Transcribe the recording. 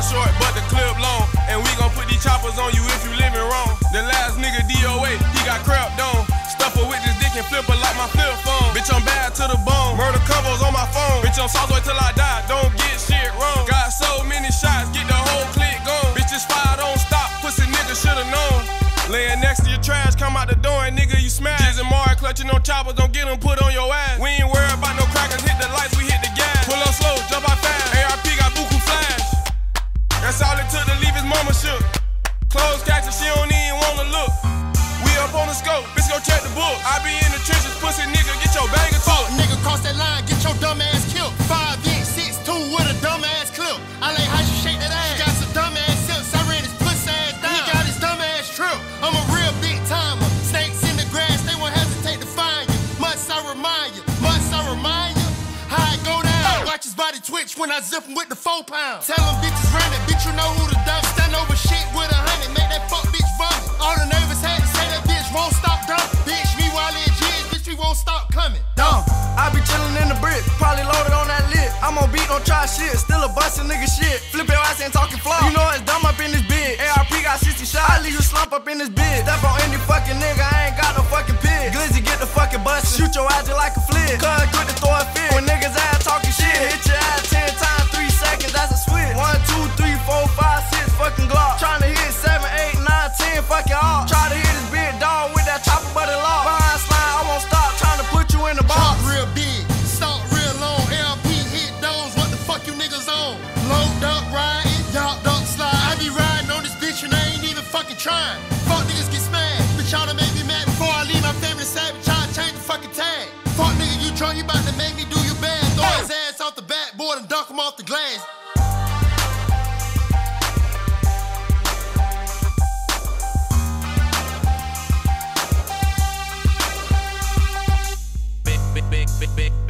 short, but the clip long. And we gon' put these choppers on you if you living wrong. The last nigga DOA, he got crept on. Stuff her with this dick and flip her like my flip phone. Bitch, I'm bad to the bone. Murder covers on my phone. Bitch, I'm Southway till I die. Don't get shit wrong. Got so many shots, get the whole clique gone. Bitch, this fire don't stop. Pussy nigga shoulda known. Laying next to your trash, come out the door and nigga, you smash. Jiz and Mari clutching on choppers, don't get them put on your ass. We ain't worried about no crackers, hit the lights, we hit the gas. Pull up slow, jump out fast. ARP got buku flash. That's all it took to leave his mama shook. Clothes catching, she don't even wanna look. We up on the scope, bitch go check the book. I be in the trenches, pussy nigga, get your banger took. Nigga cross that line, get your dumb ass killed. 5'6'2" with a dumb ass clip. I like how you shake that ass. She got some dumb ass sips, I ran his pussy ass down. He got his dumb ass trip. I'm a real big timer. Snakes in the grass, they won't hesitate to find you. Must I remind you? Must I remind you? How it go down? Watch his body twitch when I zip him with the 4 pound. Tell them bitches run it, bitch you know who the dump. Stand over shit with 100, make that fuck bitch vomit. All the nervous had to say that bitch won't stop dumping. Bitch, me while in Jiz, bitch we won't stop coming. Dumb, I be chillin' in the brick, probably loaded on that lit. I'm on beat, don't try shit, still a bustin' nigga shit. Flip your ass ain't talking flaw. You know it's dumb up in this bitch. ARP got 60 shots, I leave you slump up in this bitch. Step on any fucking nigga, I ain't got no fucking pig. Glizzy get the fucking bustin', shoot your ass just like a flick. Cuz quit to throw a fit, when niggas ass talking shit. Hit your ass 10 times, 3 seconds, that's a switch. 1, 2, 3, 4, 5, 6 fucking Glock. Tryna hit 7, 8, 9, 10 fucking off. Try to hit this big dog with that chopper but it lock. Behind slime, I won't stop, tryna put you in the box. Chop real big, stalk real long. ARP hit those, what the fuck you niggas on? Load up, riding, y'all don't slide. I be riding on this bitch and I ain't even fucking trying. Fuck niggas get smashed, bitch y'all done made me mad. Before I leave my family savage, try to change the fucking tag. Fuck nigga, you drunk, you bout to make me do you bad. Throw his ass off the backboard and dunk him off the glass. Big